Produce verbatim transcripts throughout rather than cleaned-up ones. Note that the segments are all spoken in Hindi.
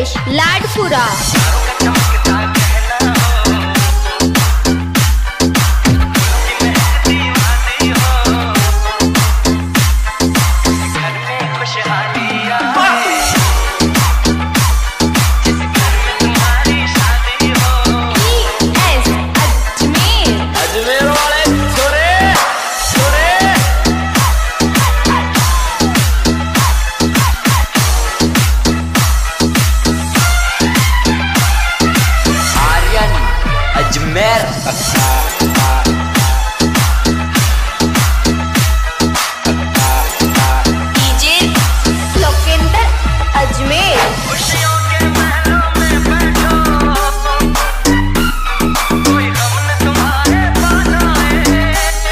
मुकेश लाडपुरा। अजमेर डीजे लोकेंद्र अजमेर। खुशियों के महलों में बैठो, कोई गम न तुम्हारे पास आए,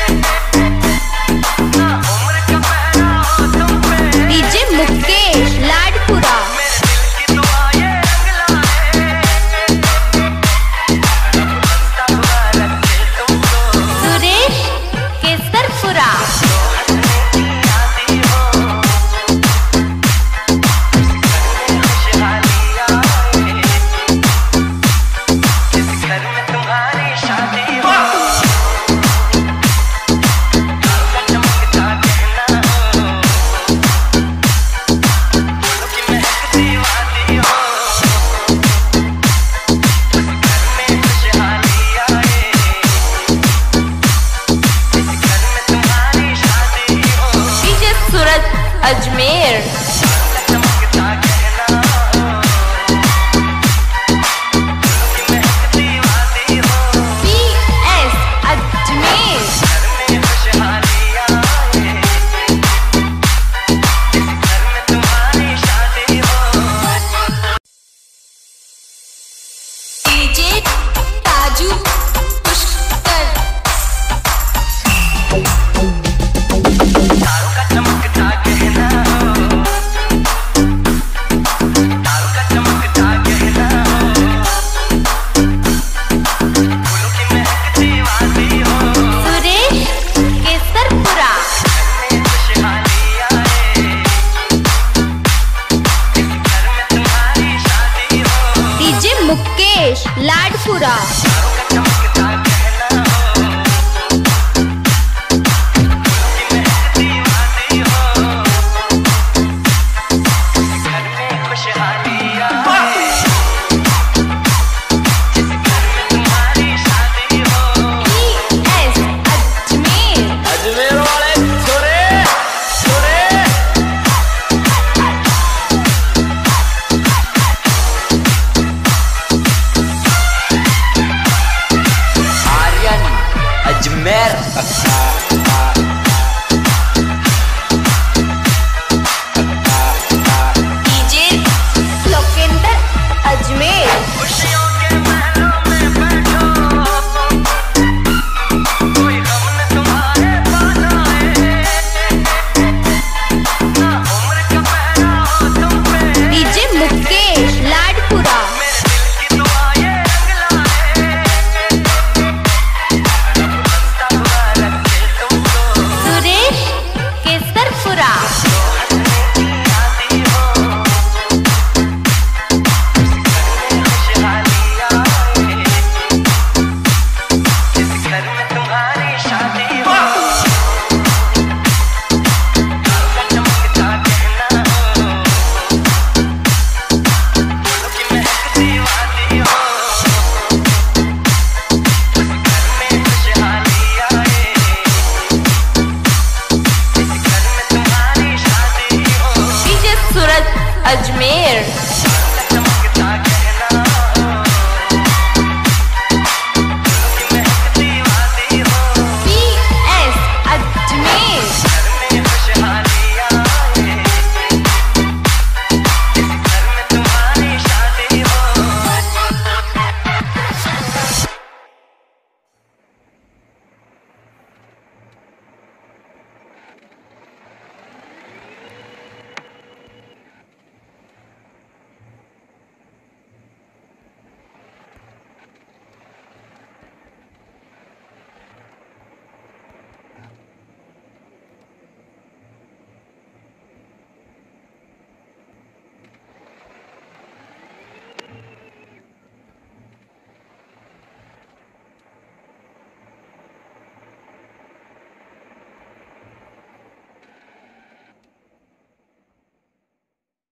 ना उम्र का पहरा हो तुम पे। डीजे मुकेश लाडपुरा। मेरे दिल की दुआ ये रंग लाए, हंसता हुआ रखे तुमको। सुरेश केसरपुरा। अजमेर डीजे ताजू पुष्कर। तारों का चमकता कहना, तारों का चमकता कहना, फूलों की महकती वादी हो। सुरेश केसरपुरा। घर में खुशहाली आए, घर में तुम्हारी शादी हो। डीजे मुकेश लाडपुरा। तारों का चमकता कहना, अजमेर डीजे लोकेंद्र अजमेर। खुशियों के महलों में बैठो, कोई गम न तुम्हारे पास आए, ना उम्र का पहरा हो तुम पे। डीजे मुकेश लाडपुरा। मेरे दिल की दुआ ये रंग लाए, हंसता हुआ रखे तुमको। सुरेश केसरपुरा। शादी हो, खुशहाली आए, जिस घर में तुम्हारी शादी हो। तारों का चमकता कहना, फूलों की महकती वादी हो। घर में खुशहाली आए, जिस घर में तुम्हारी शादी हो। डीजे सूरज अजमेर।